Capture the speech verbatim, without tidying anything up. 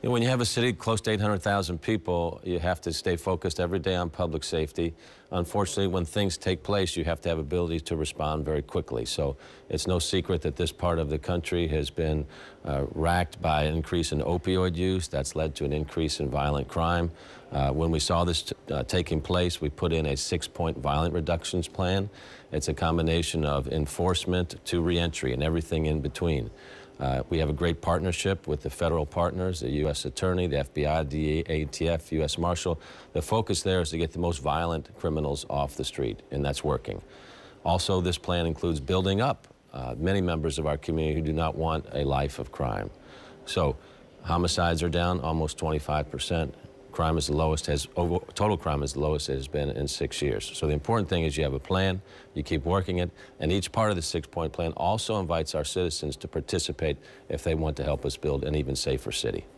You know, when you have a city close to eight hundred thousand people, you have to stay focused every day on public safety. Unfortunately, when things take place, you have to have ability to respond very quickly. So it's no secret that this part of the country has been uh, racked by an increase in opioid use. That's led to an increase in violent crime. Uh, when we saw this t uh, taking place, we put in a six-point violent reductions plan. It's a combination of enforcement to reentry and everything in between. Uh, we have a great partnership with the federal partners, the U S Attorney, the F B I, D E A, A T F, U S Marshal. The focus there is to get the most violent criminals off the street, and that's working. Also, this plan includes building up uh, many members of our community who do not want a life of crime. So, homicides are down almost twenty-five percent. Crime is the lowest, has, over, total crime is the lowest it has been in six years. So the important thing is you have a plan, you keep working it, and each part of the six-point plan also invites our citizens to participate if they want to help us build an even safer city.